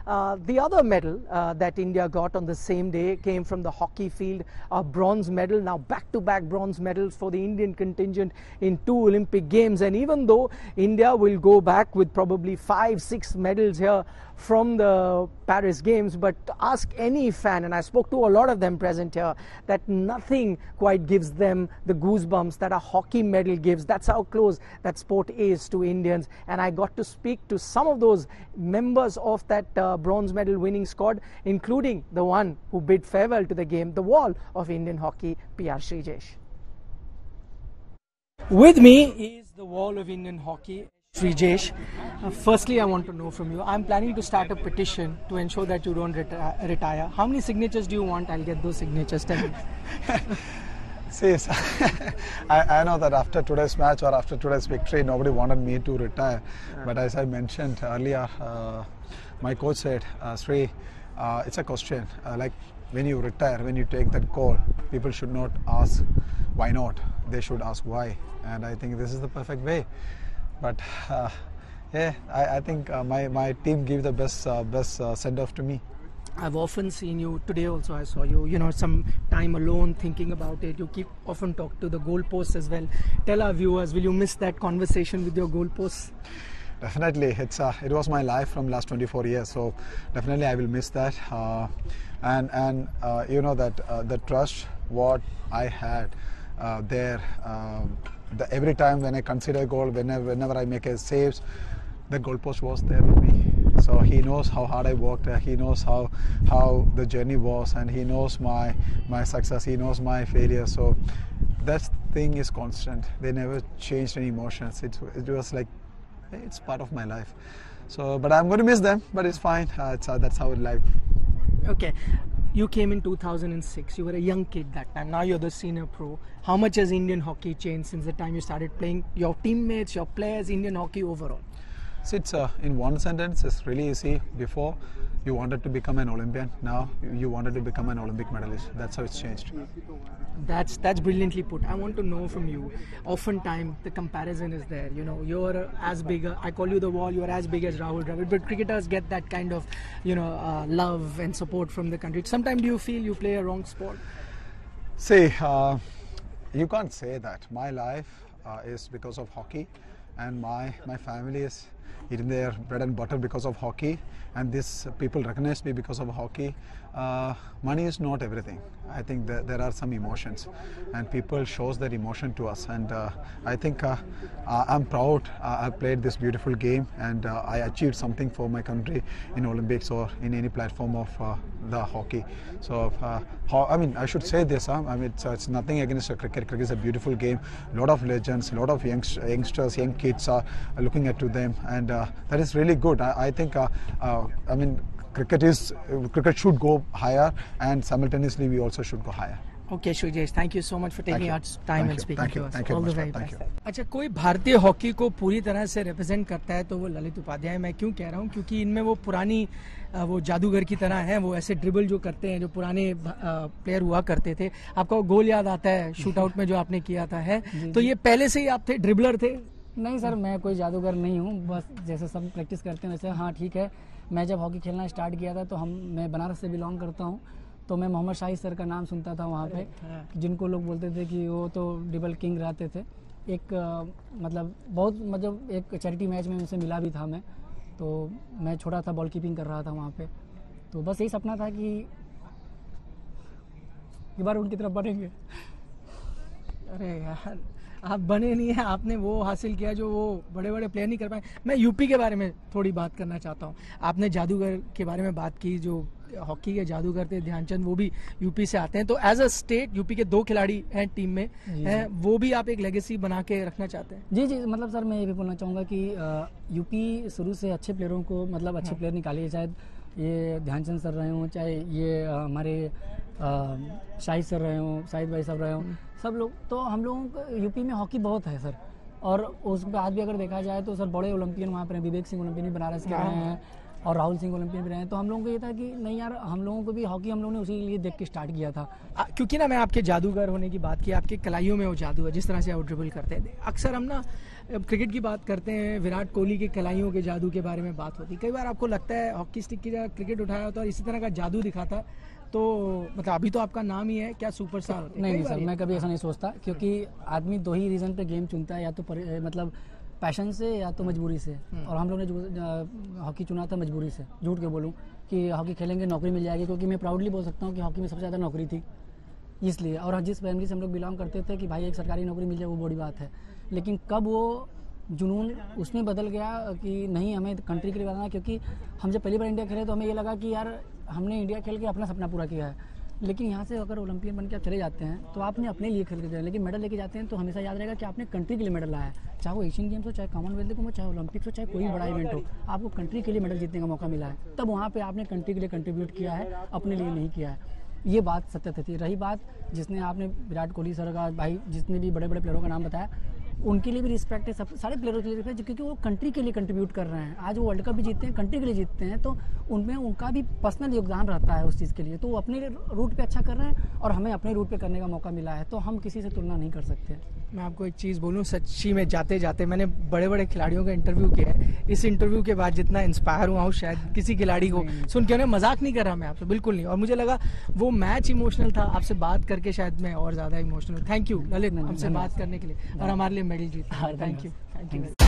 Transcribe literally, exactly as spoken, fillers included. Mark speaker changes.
Speaker 1: Uh, the other medal uh, that India got on the same day came from the hockey field, a bronze medal. Now back-to-back bronze medals for the Indian contingent in two Olympic Games. And even though India will go back with probably five, six medals here from the Paris Games, but ask any fan, and I spoke to a lot of them present here, that nothing quite gives them the goosebumps that a hockey medal gives. That's how close that sport is to Indians. And I got to speak to some of those members of that uh, bronze medal winning squad, including the one who bid farewell to the game, the wall of Indian hockey, P R Srijesh. With me is the wall of Indian hockey, Srijesh. Uh, firstly, I want to know from you, I'm planning to start a petition to ensure that you don't reti retire. How many signatures do you want? I'll get those signatures. Tell me.
Speaker 2: See, I, I know that after today's match or after today's victory, nobody wanted me to retire. Yeah. But as I mentioned earlier, uh, my coach said, uh, Sri, uh, it's a question. Uh, like when you retire, when you take that call, people should not ask why not. They should ask why. And I think this is the perfect way. But uh, yeah, I, I think uh, my, my team gave the best, uh, best uh, send-off to me.
Speaker 1: I've often seen you, today also I saw you, you know, some time alone thinking about it. You keep often talk to the goalposts as well. Tell our viewers, will you miss that conversation with your goalposts?
Speaker 2: Definitely, it's uh, it was my life from last twenty-four years, so definitely I will miss that. Uh, and and uh, you know that uh, the trust what I had uh, there, um, the, every time when I consider a goal, whenever whenever I make a saves, the goalpost was there with me. So he knows how hard I worked. Uh, he knows how how the journey was, and he knows my my success. He knows my failure. So that thing is constant. They never changed any emotions. It it was like it's part of my life. So, but I'm going to miss them. But it's fine. Uh, it's uh, that's how life.
Speaker 1: Okay. You came in two thousand six. You were a young kid that time. Now you're the senior pro. How much has Indian hockey changed since the time you started playing? Your teammates, your players, Indian hockey overall.
Speaker 2: So it's uh, in one sentence, it's really easy. Before, you wanted to become an Olympian. Now, you wanted to become an Olympic medalist. That's how it's changed.
Speaker 1: That's that's brilliantly put. I want to know from you. Oftentimes, the comparison is there. You know, you're as big. A, I call you the wall. You're as big as Rahul Dravid. But cricketers get that kind of, you know, uh, love and support from the country. Sometimes do you feel you play a wrong sport?
Speaker 2: See, uh, you can't say that. My life uh, is because of hockey, and my my family is eating their bread and butter because of hockey, and this uh, people recognize me because of hockey. Uh, money is not everything. I think that there are some emotions, and people shows that emotion to us, and uh, I think uh, I'm proud uh, I played this beautiful game, and uh, I achieved something for my country in Olympics or in any platform of uh, the hockey. So uh, how, I mean I should say this, huh? I mean it's, uh, it's nothing against uh, cricket. Cricket is a beautiful game. A lot of legends, a lot of young, youngsters, young kids are looking at to them, and uh, that is really good. I, I think uh, uh, I mean cricket is uh, cricket should go higher, and simultaneously we also should go higher.
Speaker 1: Okay, Srijesh, thank you so much for taking out time and speaking to us.
Speaker 2: All
Speaker 1: the very best. अच्छा, कोई भारतीय hockey को पूरी तरह से represent करता है तो वो ललित उपाध्याय। मैं क्यों कह रहा हूँ, क्योंकि इनमें वो पुरानी वो जादूगर की तरह हैं, वो ऐसे ड्रिबल जो करते हैं जो पुराने प्लेयर हुआ करते थे। आपका वो गोल याद आता है शूट आउट में जो आपने किया था, है तो ये पहले से ही आप थे, ड्रिबलर थे?
Speaker 3: नहीं सर, मैं कोई जादूगर नहीं हूँ, बस जैसे सब प्रैक्टिस करते हैं वैसे। हाँ ठीक है, मैं जब हॉकी खेलना स्टार्ट किया था तो हम मैं बनारस से बिलोंग करता हूँ, तो मैं मोहम्मद शाहिद सर का नाम सुनता था वहाँ पे, जिनको लोग बोलते थे कि वो तो ड्रिबल किंग रहते थे। एक आ, मतलब बहुत मतलब एक चैरिटी मैच में उनसे मिला भी था मैं, तो मैं छोटा था, बॉल कीपिंग कर रहा था वहाँ पे, तो बस यही सपना था कि एक बार उनकी तरफ बढ़ेंगे।
Speaker 1: अरे यार, आप बने नहीं हैं, आपने वो हासिल किया जो वो बड़े बड़े प्लेयर नहीं कर पाए। मैं यूपी के बारे में थोड़ी बात करना चाहता हूँ। आपने जादूगर के बारे में बात की, जो हॉकी के जादूगर थे ध्यानचंद, वो भी यूपी से आते हैं, तो एज अ स्टेट यूपी के दो खिलाड़ी हैं टीम में, हैं, वो भी आप एक लेगेसी बना के रखना चाहते हैं?
Speaker 3: जी जी, मतलब सर मैं ये भी बोलना चाहूँगा कि यूपी शुरू से अच्छे प्लेयरों को, मतलब अच्छे प्लेयर निकाले, चाहे ये ध्यानचंद सर रहे हों, चाहे ये हमारे शाहिद सर रहे हों, शाहिद भाई साहब रहे हों, सब लोग, तो हम लोगों को यूपी में हॉकी बहुत है सर। और उस बाद भी अगर देखा जाए तो सर बड़े ओलंपियन वहाँ पर हैं, विवेक सिंह ओलंपियन भी बनारस के रहे हैं और राहुल सिंह ओलंपियन भी रहे हैं, तो हम लोगों को ये था कि नहीं यार, हम लोगों को भी हॉकी हम लोगों ने उसी लिए देख के स्टार्ट किया था।
Speaker 1: आ, क्योंकि ना मैं आपके जादूगर होने की बात की, आपके कलाइयों में वो जादू है, जिस तरह से आप ड्रिबल करते हैं। अक्सर हम ना अब क्रिकेट की बात करते हैं, विराट कोहली के कलाइयों के जादू के बारे में बात होती है। कई बार आपको लगता है हॉकी स्टिक की जगह क्रिकेट उठाया होता और इसी तरह का जादू दिखाता, तो मतलब अभी तो आपका नाम ही है, क्या सुपरस्टार होते?
Speaker 3: नहीं नहीं सर, मैं कभी ऐसा नहीं सोचता, क्योंकि आदमी दो ही रीज़न पे गेम चुनता है, या तो पर, मतलब पैशन से या तो मजबूरी से। और हम लोग ने हॉकी चुना था मजबूरी से। झूठ के बोलूँ कि हॉकी खेलेंगे नौकरी मिल जाएगी, क्योंकि मैं प्राउडली बोल सकता हूँ कि हॉकी में सबसे ज़्यादा नौकरी थी इसलिए। और जिस फैमिली से हम लोग बिलोंग करते थे कि भाई एक सरकारी नौकरी मिल जाए वो बड़ी बात है, लेकिन कब वो जुनून उसमें बदल गया कि नहीं हमें कंट्री के लिए बनाना। क्योंकि हम जब पहली बार इंडिया खेले तो हमें ये लगा कि यार हमने इंडिया खेल के अपना सपना पूरा किया है, लेकिन यहाँ से अगर ओलंपियन बन के आप चले जाते हैं तो आपने अपने लिए खेल के जाए, लेकिन मेडल लेके जाते हैं तो हमेशा याद रहेगा कि आपने कंट्री के लिए मेडल लाया है। चाहे वो एशियन गेम्स हो, चाहे कॉमनवेल्थ हो, चाहे ओलंपिक्स हो, चाहे कोई बड़ा इवेंट हो, आपको कंट्री के लिए मेडल जीतने का मौका मिला है। तब वहाँ पे आपने कंट्री के लिए कंट्रीब्यूट किया है, अपने लिए नहीं किया है। ये बात सत्य थी। रही बात जिसने आपने विराट कोहली सर का, भाई जितने भी बड़े बड़े प्लेयरों का नाम बताया, उनके लिए भी रिस्पेक्ट है, सब सारे प्लेयरों के लिए रिस्पेक्ट है, क्योंकि वो कंट्री के लिए कंट्रीब्यूट कर रहे हैं। आज वो वर्ल्ड कप भी जीतते हैं, कंट्री के लिए जीतते हैं, तो उनमें उनका भी पर्सनल योगदान रहता है उस चीज़ के लिए। तो वो अपने रूट पे अच्छा कर रहे हैं और हमें अपने रूट पे करने का मौका मिला है, तो हम किसी से तुलना नहीं कर सकते।
Speaker 1: मैं आपको एक चीज़ बोलूं, सच्ची में जाते जाते मैंने बड़े बड़े खिलाड़ियों का इंटरव्यू किया है, इस इंटरव्यू के बाद जितना इंस्पायर हुआ हूँ शायद किसी खिलाड़ी को सुन के, उन्हें मजाक नहीं कर रहा मैं आपसे, बिल्कुल नहीं। और मुझे लगा वो मैच इमोशनल था, आपसे बात करके शायद मैं और ज़्यादा इमोशनल। थैंक यू ललित हमसे बात करने के लिए और हमारे लिए मेडल जीता। Thank you, thank you.